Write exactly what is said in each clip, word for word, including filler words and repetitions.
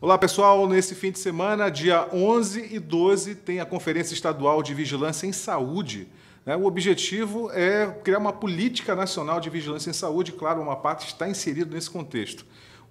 Olá, pessoal. Nesse fim de semana, dia onze e doze, tem a Conferência Estadual de Vigilância em Saúde. O objetivo é criar uma política nacional de vigilância em saúde. Claro, uma parte está inserida nesse contexto.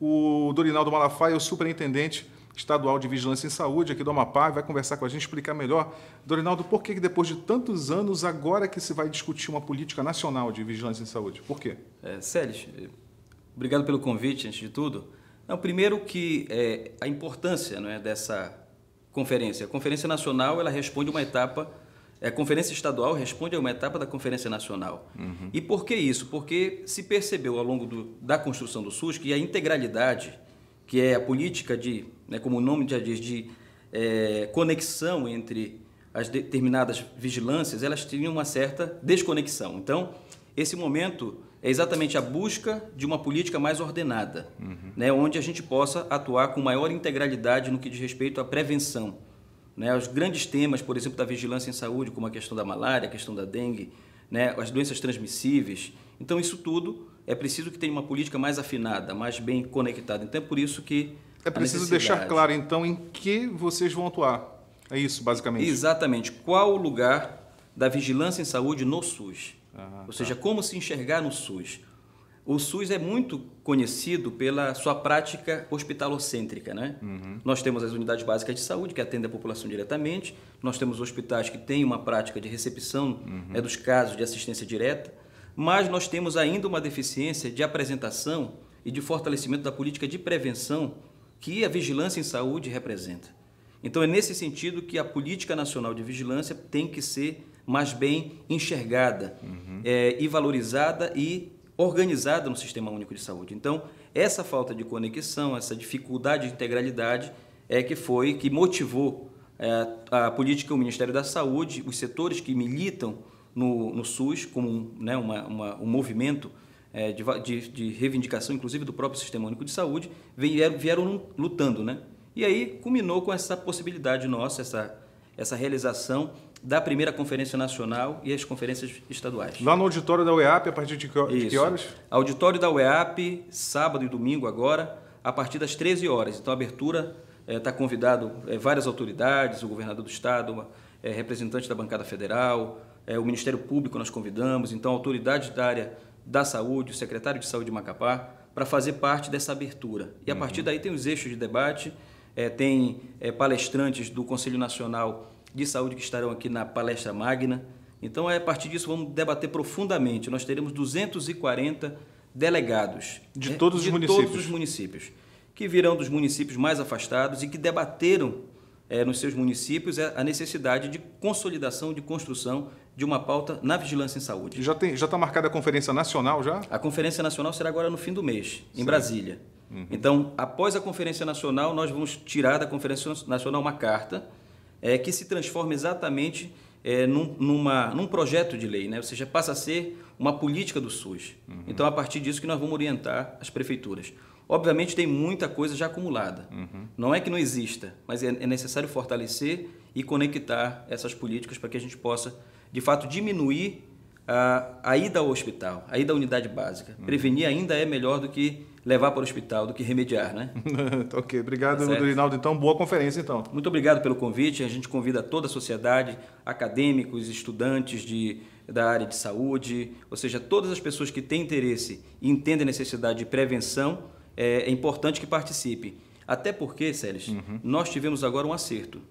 O Dorinaldo Malafaia é o superintendente estadual de vigilância em saúde aqui do Amapá, vai conversar com a gente, explicar melhor. Dorinaldo, por que depois de tantos anos, agora que se vai discutir uma política nacional de vigilância em saúde? Por quê? É, Célis, obrigado pelo convite, antes de tudo. Não, primeiro que é, a importância, não é, dessa conferência. A Conferência Nacional, ela responde uma etapa, a Conferência Estadual responde a uma etapa da Conferência Nacional. Uhum. E por que isso? Porque se percebeu ao longo do, da construção do SUS que a integralidade, que é a política de, né, como o nome já diz, de é, conexão entre as determinadas vigilâncias, elas tinham uma certa desconexão. Então, esse momento é exatamente a busca de uma política mais ordenada, uhum. né, onde a gente possa atuar com maior integralidade no que diz respeito à prevenção. Né, os grandes temas, por exemplo, da vigilância em saúde, como a questão da malária, a questão da dengue, né, as doenças transmissíveis. Então, isso tudo é preciso que tenha uma política mais afinada, mais bem conectada. Então, é por isso que é preciso deixar claro, então, em que vocês vão atuar. É isso, basicamente? Exatamente. Qual o lugar da vigilância em saúde no SUS? Ah, Ou seja, tá. como se enxergar no SUS. O SUS é muito conhecido pela sua prática hospitalocêntrica, né? Uhum. Nós temos as unidades básicas de saúde, que atendem a população diretamente, nós temos hospitais que têm uma prática de recepção uhum. né, dos casos de assistência direta, mas nós temos ainda uma deficiência de apresentação e de fortalecimento da política de prevenção que a vigilância em saúde representa. Então, é nesse sentido que a Política Nacional de Vigilância tem que ser mais bem enxergada uhum. é, e valorizada e organizada no Sistema Único de Saúde. Então, essa falta de conexão, essa dificuldade de integralidade é que foi, que motivou é, a política, o Ministério da Saúde, os setores que militam no, no SUS, como né, uma, uma, um movimento é, de, de, de reivindicação, inclusive do próprio Sistema Único de Saúde, vieram, vieram lutando, né? E aí culminou com essa possibilidade nossa, essa, essa realização da primeira Conferência Nacional e as conferências estaduais. Lá no auditório da U E A P, a partir de que, de que horas? Auditório da U E A P, sábado e domingo agora, a partir das treze horas. Então, a abertura está é, convidado é, várias autoridades, o governador do estado, é, representante da bancada federal, é, o Ministério Público nós convidamos, então, autoridades da área da saúde, o secretário de saúde de Macapá, para fazer parte dessa abertura. E a uhum. partir daí tem os eixos de debate, é, tem é, palestrantes do Conselho Nacional de Saúde que estarão aqui na palestra magna. Então, é, a partir disso, vamos debater profundamente. Nós teremos duzentos e quarenta delegados de, né, todos, os de municípios. todos os municípios, que virão dos municípios mais afastados e que debateram é, nos seus municípios a necessidade de consolidação, de construção de uma pauta na vigilância em saúde. Já tem, já está marcada a Conferência Nacional já? A Conferência Nacional será agora no fim do mês, em Sim. Brasília. Uhum. Então, após a Conferência Nacional, nós vamos tirar da Conferência Nacional uma carta é, que se transforma exatamente é, num, numa, num projeto de lei, né? Ou seja, passa a ser uma política do SUS. Uhum. Então, a partir disso que nós vamos orientar as prefeituras. Obviamente, tem muita coisa já acumulada. Uhum. Não é que não exista, mas é, é necessário fortalecer e conectar essas políticas para que a gente possa, de fato, diminuir a, a ida ao hospital, a ida à unidade básica. Uhum. Prevenir ainda é melhor do que levar para o hospital, do que remediar, né? Ok, obrigado, tá Dorinaldo. Então, boa conferência, então. Muito obrigado pelo convite. A gente convida toda a sociedade, acadêmicos, estudantes de, da área de saúde, ou seja, todas as pessoas que têm interesse e entendem a necessidade de prevenção, é, é importante que participem. Até porque, Célis, uhum. nós tivemos agora um acerto.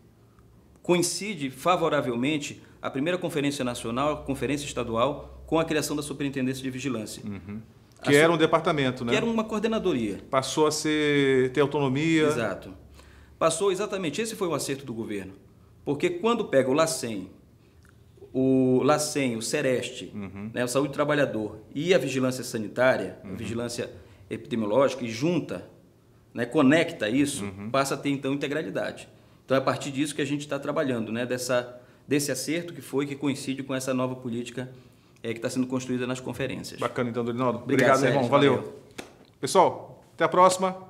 Coincide favoravelmente a primeira Conferência Nacional, a Conferência Estadual, com a criação da Superintendência de Vigilância. Uhum. Que era um departamento, né? Que era uma coordenadoria. Passou a ser, ter autonomia. Exato. Passou exatamente, esse foi o acerto do governo. Porque quando pega o LACEN, o LACEN, o SEREST, uhum. né, o Saúde do Trabalhador e a Vigilância Sanitária, uhum. a Vigilância Epidemiológica, e junta, né, conecta isso, uhum. passa a ter então integralidade. Então é a partir disso que a gente está trabalhando, né, dessa, desse acerto que foi, que coincide com essa nova política É, que está sendo construída nas conferências. Bacana, então, Dorinaldo. Obrigado, Obrigado, irmão. Sérgio, Valeu. valeu. Pessoal, até a próxima.